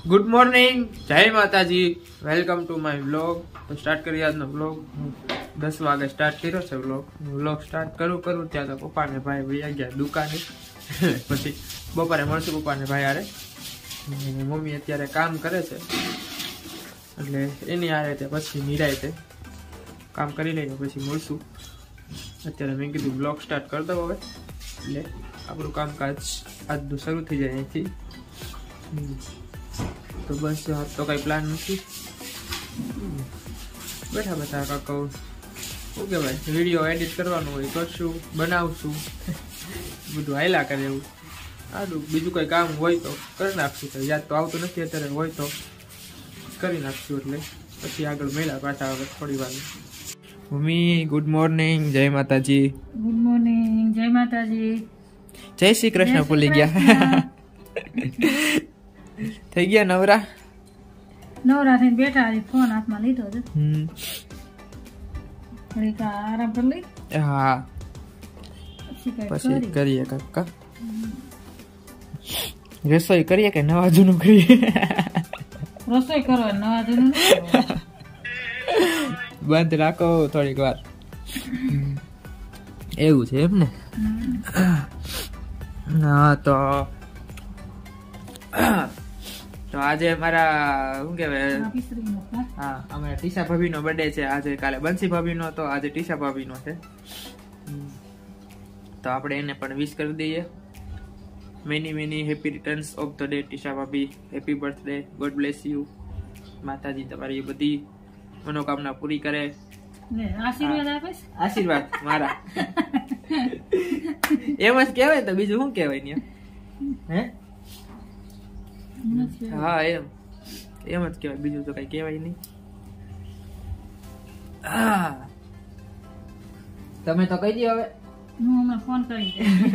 Good morning, जय माताजी, welcome to my vlog. तो स्टार्ट करिए આજનો વ્લોગ। 10 વાગે સ્ટાર્ટ કર્યો છે વ્લોગ સ્ટાર્ટ કરું ત્યાં તો પપ્પા ને ભાઈ વયા ગયા દુકાને। પછી બપોરે મળશું પપ્પા ને ભાઈ હારે। મમ્મી અત્યારે કામ કરે છે એટલે એની હારે તે પછી નિરાયતે કામ કરી લઈએ પછી મળશું। અત્યારે મેં કીધું વ્લોગ સ્ટાર્ટ કરી દઉં હવે, એટલે આપણું કામકાજ આજનું શરૂ થઈ જાય અહીંથી। तो बस तो कई प्लान नहीं, बैठा बैठा काका ओके भाई वीडियो एडिट करवानो होय करशुं बनावशुं બધું હાલ્યા કરે એવું। આડું બીજું કઈ કામ હોય તો કરી નાખશું, તો યાદ તો આવતું નથી અત્યારે, હોય તો કરી નાખશું। એટલે પછી આગળ મેળા પાછા આવે થોડી વાર। મમ્મી ગુડ મોર્નિંગ, જય માતાજી। ગુડ મોર્નિંગ, જય માતાજી, જય શ્રી કૃષ્ણ। ભૂલી ગયા થઈ ગયા નવરા? નવરા થઈને બેઠા, ફોન હાથમાં લીધો છે, થોડીક આરામ કરી લઈ। હા પછી કરીએ કાકા। રસોઈ કરીએ કે નવા જૂનું કરીએ? રસોઈ કરો, નવા જૂનું બંધ રાખો થોડીક વાર, એવું છે એમ ને? હા તો આજે અમાरा શું કહેવાય, હા અમારા ટીશા ભાભી નો બર્થડે છે આજે। કાલે બંસી ભાભી નો હતો, આજે ટીશા ભાભી નો છે, તો આપણે એને પણ વિશ કરી દઈએ। Many many happy returns of the day Tisha ભાભી, happy birthday, god bless you. માતાજી તમારી બધી મનોકામના પૂરી કરે। આશીર્વાદ આપે, આશીર્વાદ મારા એમ જ કહેવાય, તો બીજું શું કહેવાય ને? હે હા એમ જ કહેવાય, બીજું તો કઈ કહેવાય નહીં। તમે તો કહી દો હવે, હું હમણાં ફોન કરી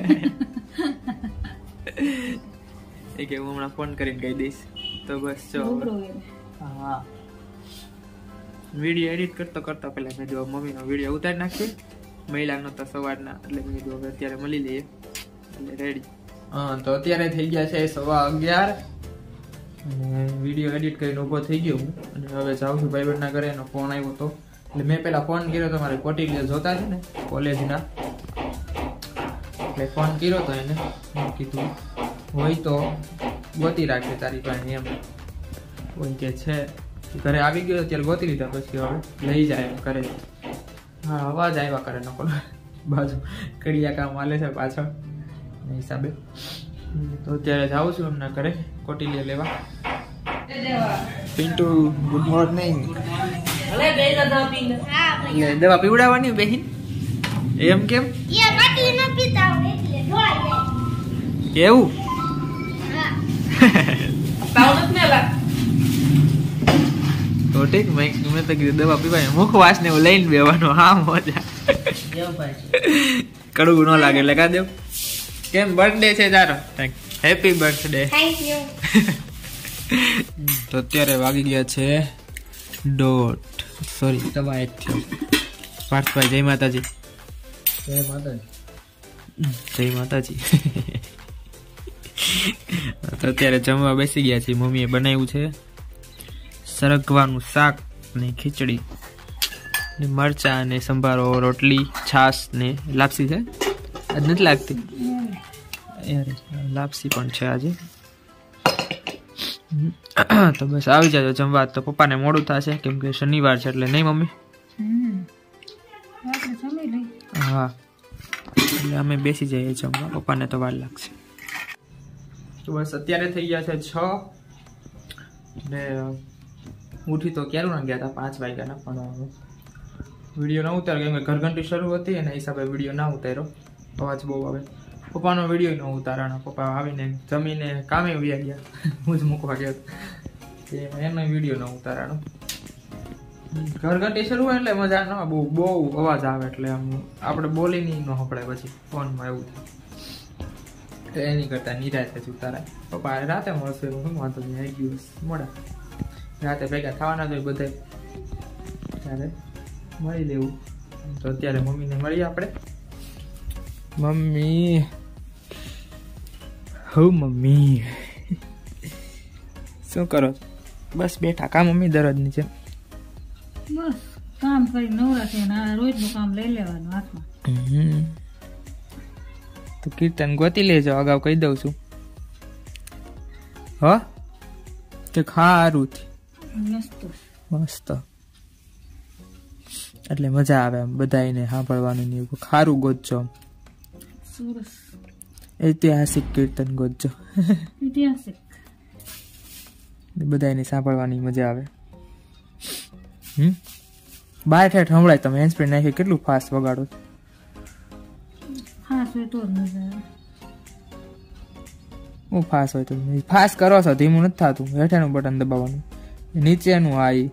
કે હું હમણાં ફોન કરીને કહી દઈશ। તો બસ જો હા વિડીયો એડિટ કરતો પેલા મેં જો મમ્મીનો વિડીયો ઉતારી નાખ્યો, મહિલાનો તો સવારના, એટલે મેં કીધું હવે અત્યારે મળી લઈએ એટલે રેડી। હા તો અત્યારે થઈ ગયા છે 11:15 અને વિડીયો એડિટ કરીને ઊભો થઈ ગયો હું, અને હવે જાઉં છું ભાઈબંધના ઘરે। એનો ફોન આવ્યો હતો એટલે મેં પહેલા ફોન કર્યો તો, મારે કોટિલિયા જોતા છે ને કોલેજના, એટલે ફોન કર્યો તો એને, કીધું હોય તો ગોતી રાખજે તારી પાસે એમ, કોઈ કે છે ઘરે આવી ગયો અત્યારે ગોતી લીધા, પછી હવે લઈ જાય એમ કરે। હા અવાજ આવ્યા કરે નકો બાજુ કડિયા કામ હાલે છે પાછળ હિસાબે। તો અત્યારે જાઉં છું એમના ઘરે કોટિલિયા લેવા। Pintu good morning. દવા પીવડાવવાની બેહીન એમ કેમ એવું? તો ઠીક, મેં તો કીધું દવા પીવાય, મુખવાસ ને એવું લઈને બેવાનો। હા મજા કડવું ન લાગે એટલે કા દેવ। કેમ બર્થડે છે તારો? Happy birthday. Thank you. તો અત્યારે વાગી ગયા છે 1:30, સોરી 1:15 થયો। પાર્થભાઈ જય માતાજી। જય માતાજી, જય માતાજી। તો અત્યારે જમવા બેસી ગયા છીએ। મમ્મીએ બનાવ્યું છે સરગવાનું શાક ને ખીચડી ને મરચા ને સંભારો, રોટલી, છાશ ને લાપસી છે। આજ નથી લાગતી યાર, લાપસી પણ છે આજે। તો બસ આવી જાજો જમવા। તો પપ્પાને મોડું થશે કેમ કે શનિવાર છે એટલે, નહીં મમ્મી? હા એટલે અમે બેસી જઈએ જમવા, પપ્પાને તો વાર લાગશે। તો બસ અત્યારે થઈ ગયા છે 6 ને ઉઠી તો ક્યારું ગયા હતા 5 વાગ્યાના, પણ વિડીયો ના ઉતાર્યો કેમ કે ઘરઘંટી શરૂ હતી એના હિસાબે વિડીયો ના ઉતાર્યો, અવાજ બહુ આવે। પપ્પાનો વિડીયો ન ઉતારાનો, પપ્પા આવીને જમીને કામે વ્યા ગયા, હું જ મૂકવા ગયો એનો વિડીયો ન ઉતારાનો। ઘરઘંટી શરૂ હોય એટલે મજા ન, બહુ અવાજ આવે એટલે આમ આપણે બોલી નહીં ન હપડાય પછી ફોનમાં, એવું થાય એની કરતા નિરાતે જ ઉતારાય। પપ્પા રાતે મળશે, શું વાંધો નહીં, એક દિવસ મોડા રાતે ભેગા થવાના તો બધે ત્યારે મળી લેવું। તો અત્યારે મમ્મીને મળીએ આપણે। મમ્મી હો મમ્મી શું કરો છો? બસ બેઠા કામ મમ્મી દરરોજની છે. બસ કામ કરી નવરા છે ને આ રોજનું કામ લઈ લેવાનું હાથમાં. તો કીર્તન ગોતી લેજો, અગાઉ કહી દઉં છું. હ તે ખારું મસ્ત મસ્ત એટલે મજા આવે એમ બધાને સાંભળવાનું ને એવું. ખારું ગોતજો, સરસ ઐતિહાસિક કીર્તન ગોતજો. ઐતિહાસિક બધાને સાંભળવાની મજા આવે. બાર ઠેઠ સંભળાય. તમે હેન્ડ સ્પ્રે નાખી કેટલું ફાસ્ટ વગાડો. ખાસ હોય તો જ મજા આવે. હું ફાસ્ટ હોય તો ફાસ્ટ કરો છો, ધીમું નથી થતું. હેઠેનું બટન દબાવવાનું, નીચેનું આઈ.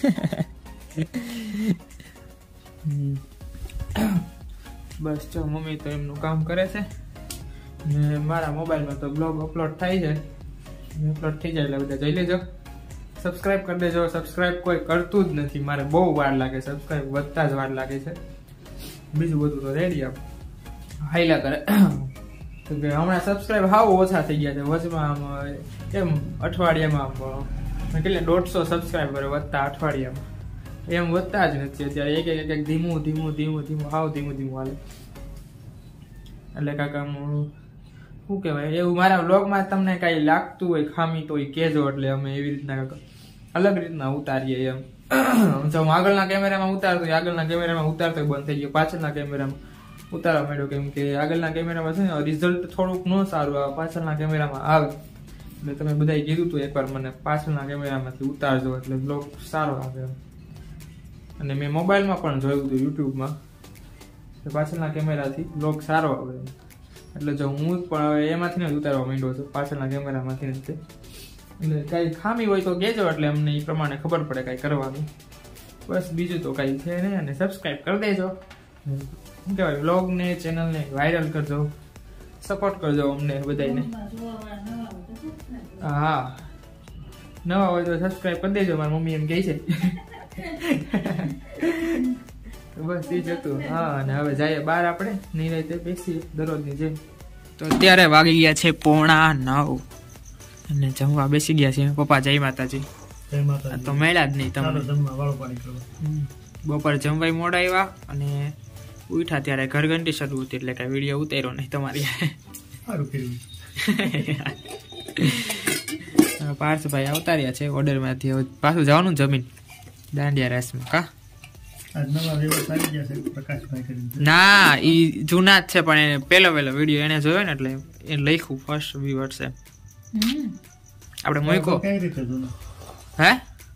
બસ જો મમ્મી તો એમનું કામ કરે છે ને મારા મોબાઈલમાં તો બ્લોગ અપલોડ થાય છે. અપલોડ થઈ જાય એટલે બધા જોઈ લેજો. સબસ્ક્રાઇબ કરી દેજો. સબસ્ક્રાઇબ કોઈ કરતું જ નથી. મારે બહુ વાર લાગે સબસ્ક્રાઇબ વધતા જ વાર લાગે છે. બીજું બધું તો રેડી આપ હાઈલા કરે. તો કે હમણાં સબસ્ક્રાઇબ હાવ ઓછા થઈ ગયા છે. વચમાં એમ અઠવાડિયામાં કેટલે 150 સબસ્ક્રાઇબર વધતા અઠવાડિયામાં એમ વધતા જ નથી. અત્યારે એક ધીમું હાવ ધીમું હાલે. એટલે કાકા શું કહેવાય એવું મારા વ્લોગમાં તમને કાંઈ લાગતું હોય ખામી તો એ કહેજો. એટલે અમે એવી રીતના કાકા અલગ રીતના ઉતારીએ એમ. જો હું આગળના કેમેરામાં ઉતારતો બંધ થઈ ગયો. પાછળના કેમેરામાં ઉતારવા માંડ્યો કેમ કે આગળના કેમેરામાં છે ને રિઝલ્ટ થોડુંક ન સારું આવે, પાછળના કેમેરામાં આવે. એટલે તમે બધાએ કીધું હતું એકવાર મને પાછળના કેમેરામાંથી ઉતારજો એટલે બ્લોગ સારો આવે એમ. અને મેં મોબાઈલમાં પણ જોયું હતું યુટ્યુબમાં પાછળના કેમેરાથી બ્લોગ સારો આવે એમ. એટલે જો હું પણ હવે એમાંથી જ ઉતારવા માંડ્યો છું, પાછળના કેમેરામાંથી નથી. એટલે કાંઈ ખામી હોય તો કહેજો એટલે અમને એ પ્રમાણે ખબર પડે કાંઈ કરવાનું. બસ બીજું તો કાંઈ છે નહીં. અને સબસ્ક્રાઈબ કરી દેજો. શું કહેવાય વ્લોગને ચેનલને વાયરલ કરજો, સપોર્ટ કરજો અમને બધાને. હા નવા હોય તો સબસ્ક્રાઈબ કરી દેજો. મારી મમ્મી એમ કહે છે. બસ એ જ હતું. હા અને હવે જઈએ બહાર આપણે નિરાંતે બેસીએ દરરોજની જેમ. તો અત્યારે વાગી ગયા છે 8:45 અને જમવા બેસી ગયા છે. પપ્પા જય માતાજી. તો મળ્યા જ નહીં તમને. બપોર જમવાય મોડા આવ્યા અને ઉઠ્યા ત્યારે ઘરઘંટી શરૂ હતી એટલે કઈ વિડીયો ઉતાર્યો નહીં તમારી. પાર્થભાઈ આવતા રહ્યા છે ઓર્ડરમાંથી. હવે પાછું જવાનું જમીન દાંડિયા રેસમાં. કા ના ઈ જૂના જ છે પણ એને પેલો વિડીયો એને જોયો ને એટલે એને લખ્યું ફર્સ્ટ વ્યુઅર્સ એમ. આપણે મોઈકો હે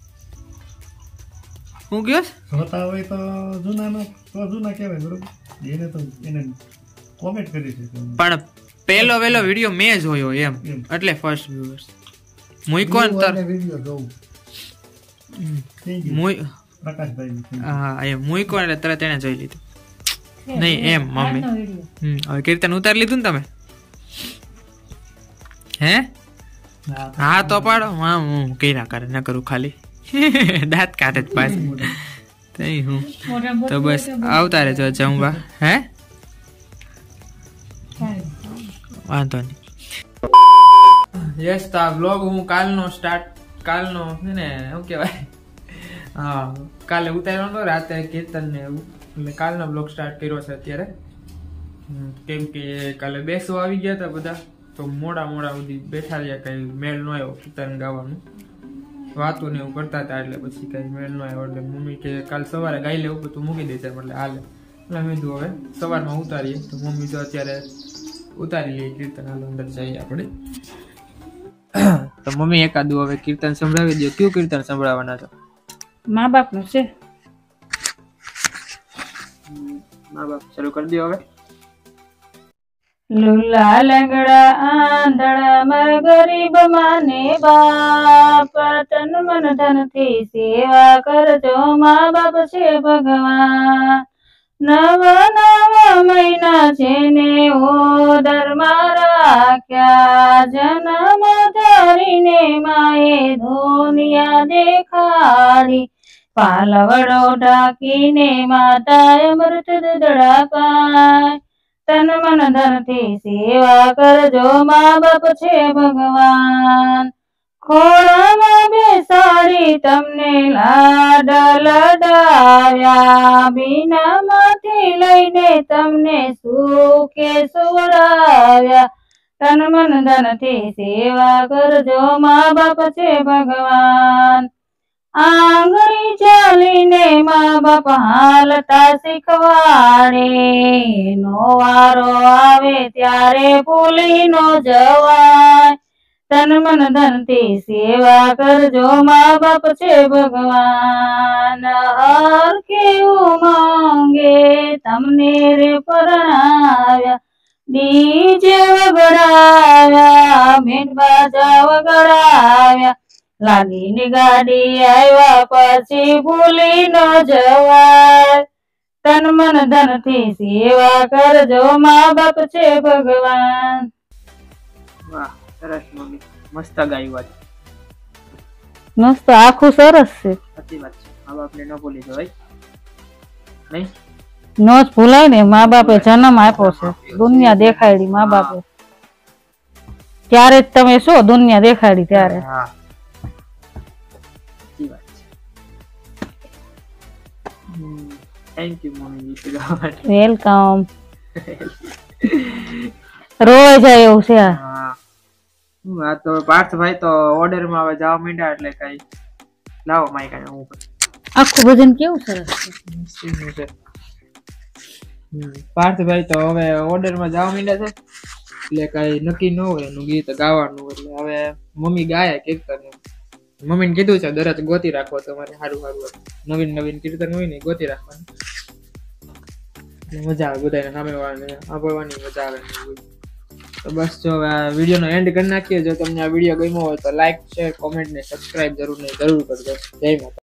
હું ગયો જોતા હોય તો જૂના કહેવાય બરોબર. એને તો એને કોમેન્ટ કરી છે પણ પેલો વિડીયો મેં જોયો એમ એટલે ફર્સ્ટ વ્યુઅર્સ મોઈકો વિડીયો જોઉં હા એમ મૂકો એટલે તરત એને જોઈ લીધું. નહીં એમ મમ્મી. હવે કીર્તન ઉતારી લીધું ને તમે? હે હા તો પાડો. હા હું કઈ ના કરે ના કરું ખાલી દાંત કાઢે જ પાછી. હું તો બસ આવતા રહેજો જમવા. હે વાંધો નહીં. યસ તો આ બ્લોગ હું કાલનો છે ને શું કહેવાય હા કાલે ઉતાર્યો હતો રાતે કીર્તન ને એવું. એટલે કાલનો બ્લોગ સ્ટાર્ટ કર્યો છે અત્યારે. કેમ કે કાલે બેસવા આવી ગયા હતા બધા તો મોડા સુધી બેઠા રહ્યા. કઈ મેળ ન આવ્યો કીર્તન ગાવાનું. વાતો ને એવું કરતા હતા એટલે પછી કઈ મેળ ન આવ્યો. એટલે મમ્મી કે કાલ સવારે ગાઈ લેવું બધું મૂકી દેશે એટલે હાલે. એટલે મેં કીધું હવે સવારમાં ઉતારીએ. તો મમ્મી તો અત્યારે ઉતારી લઈએ કીર્તન. હાલ અંદર જઈએ આપણે. તો મમ્મી એકાદું હવે કીર્તન સંભળાવી દો. કયું કીર્તન સંભળાવવાના છો? મા બાપનું છે. મા બાપ શરૂ કરી દો હવે. લુલા લંગડા આંધળા મર ગરીબ માને બાપ તન મન ધન થી સેવા કરજો. મા બાપ છે ભગવાન. નવ મહિના છે ને ઓદરમાં રાખ્યા. જન્મ ધરીને માએ દુનિયા દેખાડી. પાલવડો ઢાંકીને માતા અમૃત દૂધડા પાય. તન મન ધન થી સેવા કરજો. મા બાપ છે ભગવાન. ખોળામાં બેસાડી તમને લાડ લડાવ્યા, બીનામાંથી લઈને તમને સુખે સુવડાવ્યા. તન મન ધનથી સેવા કરજો, મા બાપ છે ભગવાન. આંગળી ચાલીને મા બાપ હાલતા શીખવાડે, નો વારો આવે ત્યારે ભૂલી નો જવાય. તન મન ધનથી સેવા કરજો, મા બાપ છે ભગવાન. હર કેવું માંગે તમને રે પરણાવ્યા, ડીજે વગડાવ્યા, મીંડ બાજા વગડાવ્યા. લાગીની ગાડી આવ્યા પછી ભૂલી ન જવાય. તન મન ધનથી સેવા કરજો, મા બાપ છે ભગવાન. વાહ, સરસ મમ્મી, મસ્ત ગાયું આજે. મસ્ત, આખું સરસ છે. સાચી વાત છે, મા બાપને ન ભૂલી જવાય. નહીં નો જ ભૂલાય ને. મા બાપે જન્મ આપ્યો છે, દુનિયા દેખાડી મા બાપે. ત્યારે જ તમે શું દુનિયા દેખાડી ત્યારે. હા, સાચી વાત છે. થેન્ક યુ મમ્મી, ગીત ગાવા માટે. વેલકમ. રોય જાય એવું છે આ. હા, આ તો પાર્થભાઈ તો ઓર્ડર માં હવે જવા માંડ્યા એટલે કઈ લાવો માઈક હું આખું ભજન કેવું સરસ છે. પાર્થભાઈ તો હવે ઓર્ડર માં જવા માંડ્યા છે એટલે કઈ નક્કી ન હોય એનું ગીત ગાવાનું. એટલે હવે મમ્મી ગાય કીર્તન. મમ્મીને કીધું છે દરરોજ ગોતી રાખો, તમારે સારું સારું નવીન નવીન કીર્તન હોય ને ગોતી રાખવાનું. મજા આવે બધાને સામે વાળાને સાંભળવાની મજા આવે. તો બસ જો હવે આ વિડીયોનો એન્ડ કરી નાખીએ. જો તમને આ વિડીયો ગમ્યો હોય તો લાઈક શેર કોમેન્ટ ને સબસ્ક્રાઇબ જરૂર કરજો. જય માતા.